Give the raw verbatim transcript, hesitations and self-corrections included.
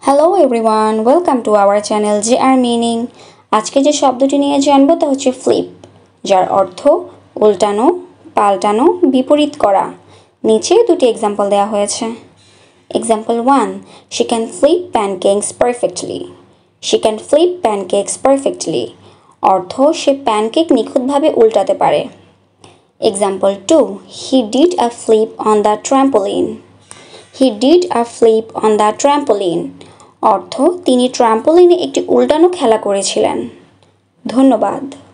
Hello everyone, welcome to our channel J R meaning. আজকে যে শব্দটি নিয়ে জানবো তা হচ্ছে ফ্লিপ, যার অর্থ উল্টানো, পাল্টানো, বিপরীত করা। নিচে দুটি এক্সাম্পল দেওয়া হয়েছে। Example one, she can flip pancakes perfectly. She can flip pancakes perfectly অর্থ সে প্যানকেক নিখুঁতভাবে উল্টাতে পারে। Example two, he did a flip on the trampoline. He did a flip on the trampoline অর্থ তিনি ট্রাম্পোলিনে একটি উল্টানো খেলা করেছিলেন। ধন্যবাদ।